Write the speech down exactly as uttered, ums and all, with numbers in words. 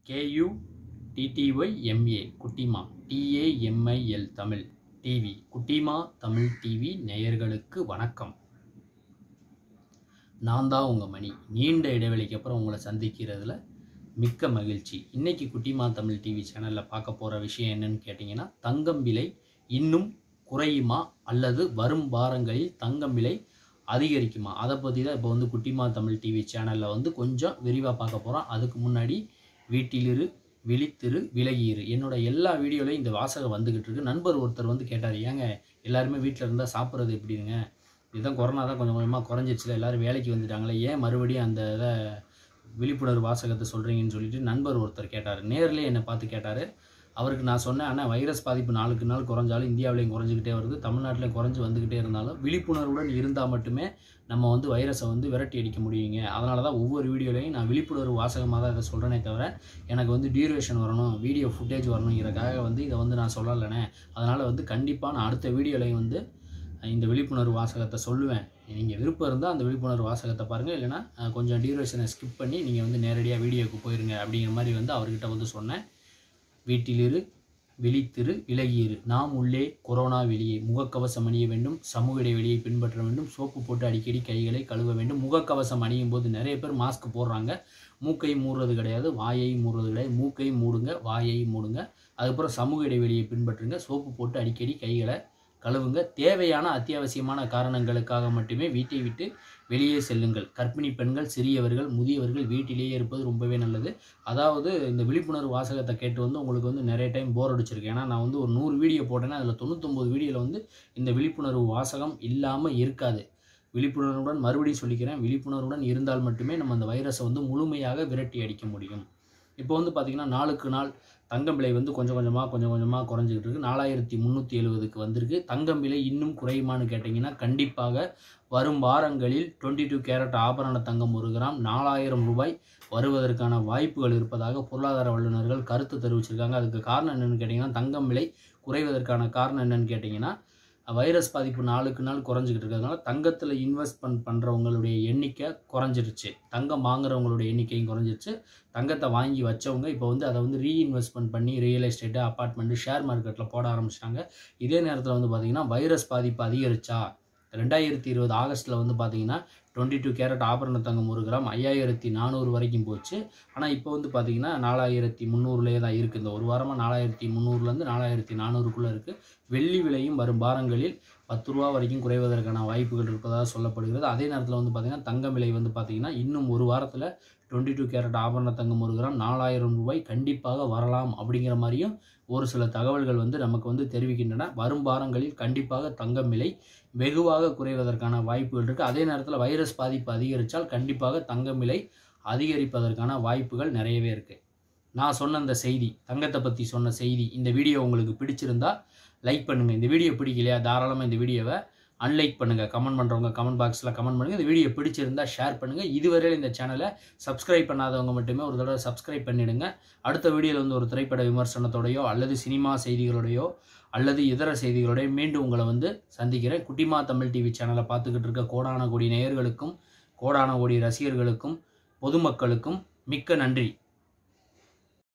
KU டிடிஒய் MA குட்டிமா டிஏஎம்ஐஎல் Tamil TV குட்டிமா Tamil TV நேயர்களுக்கு வணக்கம். நான் தான் உங்கள் மணி. நீண்ட இடைவெளிக்கு அப்புறம் உங்களை சந்திக்கிறதுல மிக்க மகிழ்ச்சி. இன்றைக்கி குட்டிமா தமிழ் டிவி சேனலில் பார்க்க போகிற விஷயம் என்னன்னு கேட்டிங்கன்னா, தங்கம் விலை இன்னும் குறையுமா அல்லது வரும் வாரங்களில் தங்கம் விலை அதிகரிக்குமா, அதை பற்றி தான் இப்போ வந்து குட்டிமா தமிழ் டிவி சேனலில் வந்து கொஞ்சம் விரிவாக பார்க்க போகிறோம். அதுக்கு முன்னாடி வீட்டிலிரு விழித்திரு விலகியிரு என்னோட எல்லா வீடியோலையும் இந்த வாசகம் வந்துக்கிட்டு இருக்கு. நண்பர் ஒருத்தர் வந்து கேட்டார், ஏங்க எல்லாருமே வீட்டில் இருந்தால் சாப்பிட்றது எப்படிங்க, இதுதான் கொரோனா தான் கொஞ்சம் கொஞ்சமாக குறைஞ்சிச்சுல, எல்லோரும் வேலைக்கு வந்துட்டாங்களே, ஏன் மறுபடியும் அந்த இதை விழிப்புணர்வு வாசகத்தை சொல்கிறீங்கன்னு சொல்லிட்டு நண்பர் ஒருத்தர் கேட்டார். நேர்லேயே என்னை பார்த்து கேட்டார். அவருக்கு நான் சொன்னேன், ஆனால் வைரஸ் பாதிப்பு நாளுக்கு நாள் குறைஞ்சாலும் இந்தியாவிலையும் குறைஞ்சிக்கிட்டே வருது, தமிழ்நாட்டிலையும் குறைஞ்சி வந்துக்கிட்டே இருந்தாலும் விழிப்புணர்வுடன் இருந்தால் மட்டுமே நம்ம வந்து வைரஸை வந்து விரட்டி அடிக்க முடியுங்க. அதனால தான் ஒவ்வொரு வீடியோலையும் நான் விழிப்புணர்வு வாசகமாக தான் இதை சொல்கிறேனே தவிர எனக்கு வந்து டியூரேஷன் வரணும், வீடியோ ஃபுட்டேஜ் வரணுங்கிறக்காக வந்து இதை வந்து நான் சொல்லலைனே. அதனால் வந்து கண்டிப்பாக நான் அடுத்த வீடியோலையும் வந்து இந்த விழிப்புணர்வு வாசகத்தை சொல்லுவேன். நீங்கள் விருப்பம் இருந்தால் அந்த விழிப்புணர்வு வாசகத்தை பாருங்கள், இல்லைனா கொஞ்சம் டியூரேஷனை ஸ்கிப் பண்ணி நீங்கள் வந்து நேரடியாக வீடியோவுக்கு போயிருங்க அப்படிங்கிற மாதிரி வந்து அவர்கிட்ட வந்து சொன்னேன். வீட்டிலிரு விழித்திரு விலகியிரு, நாம் உள்ளே கொரோனா வெளியே, முகக்கவசம் அணிய வேண்டும், சமூக இடைவெளியை பின்பற்ற வேண்டும், சோப்பு போட்டு அடிக்கடி கைகளை கழுவ வேண்டும். முகக்கவசம் அணியும் போது நிறைய பேர் மாஸ்க் போடுறாங்க, மூக்கை மூடுறது கிடையாது, வாயை மூடுறது கிடையாது. மூக்கை மூடுங்க, வாயை மூடுங்க. அதுக்கப்புறம் சமூக இடைவெளியை பின்பற்றுங்க, சோப்பு போட்டு அடிக்கடி கைகளை கழுவுங்க. தேவையான அத்தியாவசியமான காரணங்களுக்காக மட்டுமே வீட்டை விட்டு வெளியே செல்லுங்கள். கர்ப்பிணி பெண்கள், சிறியவர்கள், முதியவர்கள் வீட்டிலேயே இருப்பது ரொம்பவே நல்லது. அதாவது இந்த விழிப்புணர்வு வாசகத்தை கேட்டு வந்து உங்களுக்கு வந்து நிறைய டைம் போர் அடிச்சிருக்கு. ஏன்னா நான் வந்து ஒரு நூறு வீடியோ போட்டேன்னா அதில் தொண்ணூத்தொம்பது வீடியோவில் வந்து இந்த விழிப்புணர்வு வாசகம் இல்லாமல் இருக்காது. விழிப்புணர்வுடன் மறுபடியும் சொல்லிக்கிறேன், விழிப்புணர்வுடன் இருந்தால் மட்டுமே நம்ம அந்த வைரஸை வந்து முழுமையாக விரட்டி அடிக்க முடியும். இப்போ வந்து பார்த்திங்கன்னா நாளுக்கு நாள் தங்கம் விலை வந்து கொஞ்சம் கொஞ்சமாக கொஞ்சம் கொஞ்சமாக குறைஞ்சிக்கிட்டு இருக்குது. நாலாயிரத்தி முந்நூற்றி எழுபதுக்கு வந்திருக்கு. தங்கம் விலை இன்னும் குறையுமான்னு கேட்டிங்கன்னா, கண்டிப்பாக வரும் வாரங்களில் டுவெண்ட்டி டூ கேரட் ஆபரண தங்கம் ஒரு கிராம் நாலாயிரம் ரூபாய் வருவதற்கான வாய்ப்புகள் இருப்பதாக பொருளாதார வல்லுநர்கள் கருத்து தெரிவிச்சிருக்காங்க. அதுக்கு காரணம் என்னென்னு கேட்டிங்கன்னா, தங்கம் விலை குறைவதற்கான காரணம் என்னென்னு கேட்டிங்கன்னா, வைரஸ் பாதிப்பு நாளுக்கு நாள் குறைஞ்சிக்கிட்டு இருக்கிறதுனால தங்கத்தில் இன்வெஸ்ட்மெண்ட் பண்ணுறவங்களுடைய எண்ணிக்கை குறைஞ்சிருச்சு, தங்கம் வாங்குறவங்களுடைய எண்ணிக்கையும் குறைஞ்சிருச்சு. தங்கத்தை வாங்கி வச்சவங்க இப்போ வந்து அதை வந்து ரீஇன்வெஸ்ட்மெண்ட் பண்ணி ரியல் எஸ்டேட்டு, அப்பார்ட்மெண்ட்டு, ஷேர் மார்க்கெட்டில் போட ஆரம்பிச்சிட்டாங்க. இதே நேரத்தில் வந்து பார்த்திங்கன்னா வைரஸ் பாதிப்பு அதிகரிச்சா, ரெண்டாயிரத்தி இருபது ஆகஸ்ட்டில் வந்து பார்த்திங்கன்னா டுவெண்ட்டி டூ கேரட் ஆபரண தங்கம் ஒரு கிராம் ஐயாயிரத்தி நானூறு வரைக்கும் போச்சு. ஆனால் இப்போ வந்து பார்த்திங்கன்னா நாலாயிரத்தி முந்நூறுலேயே தான் இருக்குது. இந்த ஒரு வாரமாக நாலாயிரத்தி முந்நூறுலேருந்து நாலாயிரத்தி நானூறுக்குள்ளே இருக்குது. வெள்ளி விலையும் வரும் வாரங்களில் பத்து ரூபா வரைக்கும் குறைவதற்கான வாய்ப்புகள் இருப்பதாக சொல்லப்படுகிறது. அதே நேரத்தில் வந்து பார்த்திங்கன்னா தங்கம் விலை வந்து பார்த்திங்கன்னா இன்னும் ஒரு வாரத்தில் டுவெண்ட்டி டூ கேரட் ஆபரண தங்கம் ஒரு கிராம் நாலாயிரம் ரூபாய் கண்டிப்பாக வரலாம் அப்படிங்கிற மாதிரியும் ஒரு சில தகவல்கள் வந்து நமக்கு வந்து தெரிவிக்கின்றன. வரும் வாரங்களில் கண்டிப்பாக தங்கம் விலை வெகுவாக குறைவதற்கான வாய்ப்புகள் இருக்குது. அதே நேரத்தில் வைரஸ் பாதிப்பு அதிகரித்தால் கண்டிப்பாக தங்கம் விலை அதிகரிப்பதற்கான வாய்ப்புகள் நிறையவே இருக்குது. நான் சொன்ன இந்த செய்தி, தங்கத்தை பற்றி சொன்ன செய்தி, இந்த வீடியோ உங்களுக்கு பிடிச்சிருந்தா லைக் பண்ணுங்கள். இந்த வீடியோ பிடிக்கலையா தாராளமாக இந்த வீடியோவை அன்லைக் பண்ணுங்கள். கமெண்ட் பண்ணுறவங்க கமெண்ட் பாக்ஸில் கமெண்ட் பண்ணுங்கள். இந்த வீடியோ பிடிச்சிருந்தால் ஷேர் பண்ணுங்கள். இதுவரையில் இந்த சேனலை சப்ஸ்கிரைப் பண்ணாதவங்க மட்டுமே ஒரு தடவை சப்ஸ்கிரைப் பண்ணிவிடுங்க. அடுத்த வீடியோவில் வந்து ஒரு திரைப்பட விமர்சனத்தோடையோ அல்லது சினிமா செய்திகளோடையோ அல்லது இதர செய்திகளோடையோ மீண்டும் உங்களை வந்து சந்திக்கிறேன். குட்டிமா தமிழ் டிவி சேனலை பார்த்துக்கிட்டு இருக்க கோடான கோடி நேயர்களுக்கும் கோடான கோடி ரசிகர்களுக்கும் பொதுமக்களுக்கும் மிக்க நன்றி.